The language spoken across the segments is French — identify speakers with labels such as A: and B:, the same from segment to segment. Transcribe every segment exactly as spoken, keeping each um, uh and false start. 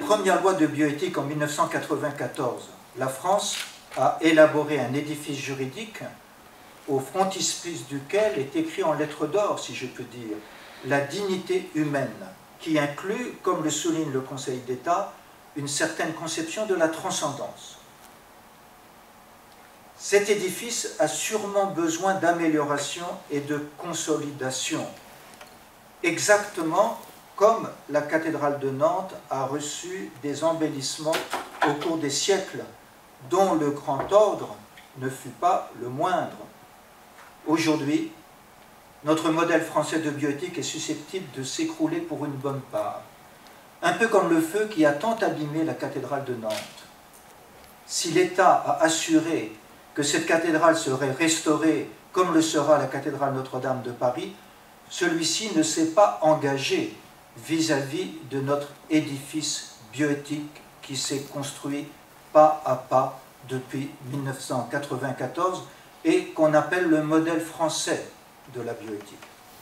A: première loi de bioéthique en mille neuf cent quatre-vingt-quatorze, la France a élaboré un édifice juridique au frontispice duquel est écrit en lettres d'or, si je peux dire, la dignité humaine, qui inclut, comme le souligne le Conseil d'État, une certaine conception de la transcendance. Cet édifice a sûrement besoin d'amélioration et de consolidation, exactement comme la cathédrale de Nantes a reçu des embellissements au cours des siècles, dont le grand ordre ne fut pas le moindre. Aujourd'hui, notre modèle français de bioéthique est susceptible de s'écrouler pour une bonne part, un peu comme le feu qui a tant abîmé la cathédrale de Nantes. Si l'État a assuré que cette cathédrale serait restaurée comme le sera la cathédrale Notre-Dame de Paris, celui-ci ne s'est pas engagé vis-à-vis de notre édifice bioéthique qui s'est construit pas à pas depuis mille neuf cent quatre-vingt-quatorze et qu'on appelle le modèle français de la bioéthique.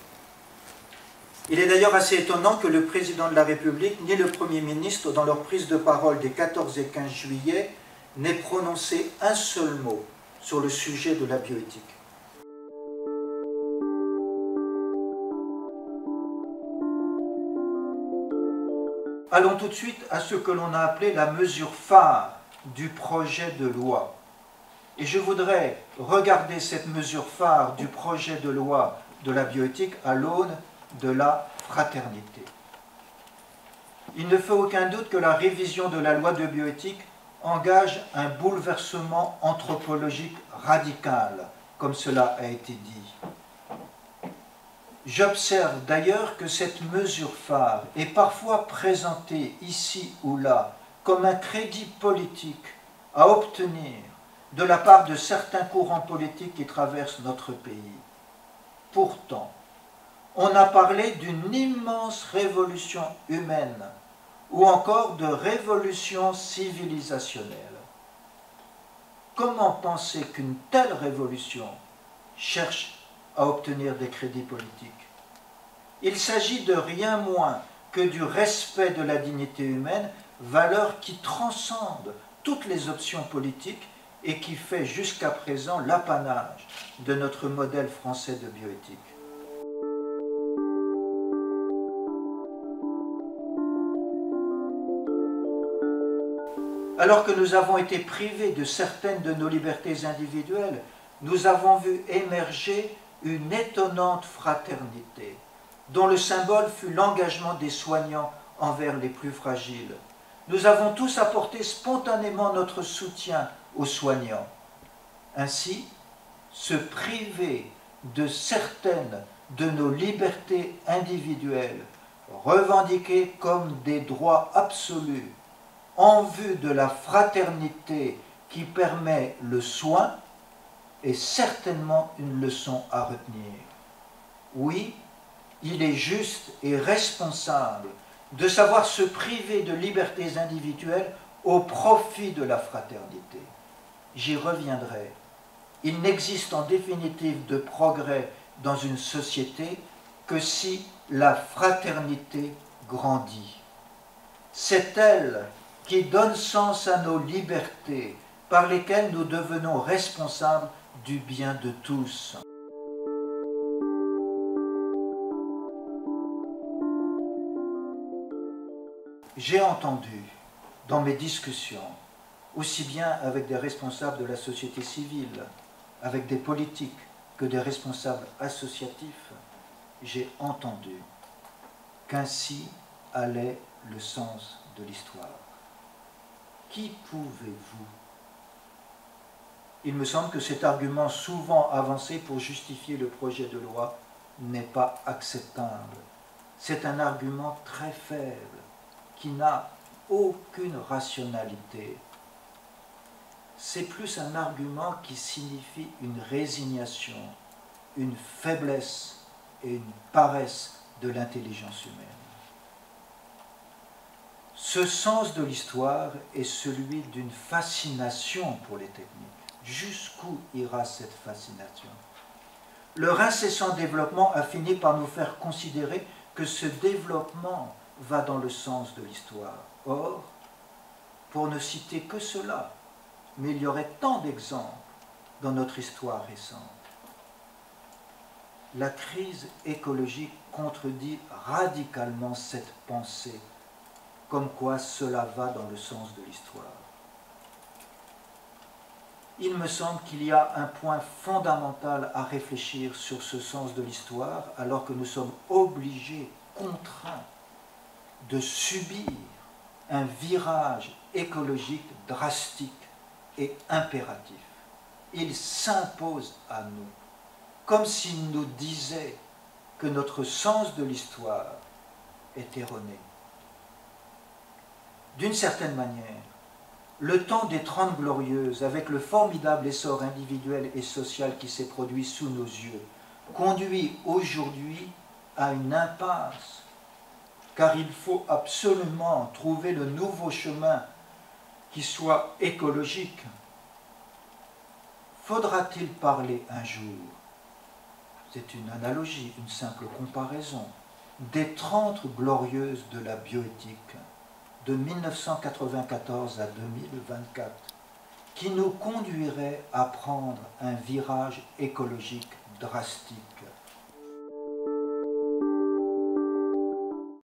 A: Il est d'ailleurs assez étonnant que le président de la République ni le Premier ministre, dans leur prise de parole des quatorze et quinze juillet, n'aient prononcé un seul mot sur le sujet de la bioéthique. Allons tout de suite à ce que l'on a appelé la mesure phare du projet de loi. Et je voudrais regarder cette mesure phare du projet de loi de la bioéthique à l'aune de la fraternité. Il ne fait aucun doute que la révision de la loi de bioéthique engage un bouleversement anthropologique radical, comme cela a été dit. J'observe d'ailleurs que cette mesure phare est parfois présentée ici ou là comme un crédit politique à obtenir de la part de certains courants politiques qui traversent notre pays. Pourtant, on a parlé d'une immense révolution humaine ou encore de révolution civilisationnelle. Comment penser qu'une telle révolution cherche à obtenir des crédits politiques? Il s'agit de rien moins que du respect de la dignité humaine, valeur qui transcende toutes les options politiques et qui fait jusqu'à présent l'apanage de notre modèle français de bioéthique. Alors que nous avons été privés de certaines de nos libertés individuelles, nous avons vu émerger une étonnante fraternité, dont le symbole fut l'engagement des soignants envers les plus fragiles. Nous avons tous apporté spontanément notre soutien aux soignants. Ainsi, se priver de certaines de nos libertés individuelles, revendiquées comme des droits absolus, en vue de la fraternité qui permet le soin, est certainement une leçon à retenir. Oui, il est juste et responsable de savoir se priver de libertés individuelles au profit de la fraternité. J'y reviendrai. Il n'existe en définitive de progrès dans une société que si la fraternité grandit. C'est elle qui donne sens à nos libertés, par lesquelles nous devenons responsables du bien de tous. J'ai entendu, dans mes discussions, aussi bien avec des responsables de la société civile, avec des politiques, que des responsables associatifs, j'ai entendu qu'ainsi allait le sens de l'histoire. Qui pouvez-vous? Il me semble que cet argument souvent avancé pour justifier le projet de loi n'est pas acceptable. C'est un argument très faible, qui n'a aucune rationalité. C'est plus un argument qui signifie une résignation, une faiblesse et une paresse de l'intelligence humaine. Ce sens de l'histoire est celui d'une fascination pour les techniques. Jusqu'où ira cette fascination? Leur incessant développement a fini par nous faire considérer que ce développement va dans le sens de l'histoire. Or, pour ne citer que cela, mais il y aurait tant d'exemples dans notre histoire récente. La crise écologique contredit radicalement cette pensée, comme quoi cela va dans le sens de l'histoire. Il me semble qu'il y a un point fondamental à réfléchir sur ce sens de l'histoire, alors que nous sommes obligés, contraints, de subir un virage écologique drastique et impératif. Il s'impose à nous, comme s'il nous disait que notre sens de l'histoire est erroné. D'une certaine manière, le temps des Trente Glorieuses, avec le formidable essor individuel et social qui s'est produit sous nos yeux, conduit aujourd'hui à une impasse, car il faut absolument trouver le nouveau chemin qui soit écologique. Faudra-t-il parler un jour, c'est une analogie, une simple comparaison, des Trente Glorieuses de la bioéthique de mille neuf cent quatre-vingt-quatorze à deux mille vingt-quatre, qui nous conduirait à prendre un virage écologique drastique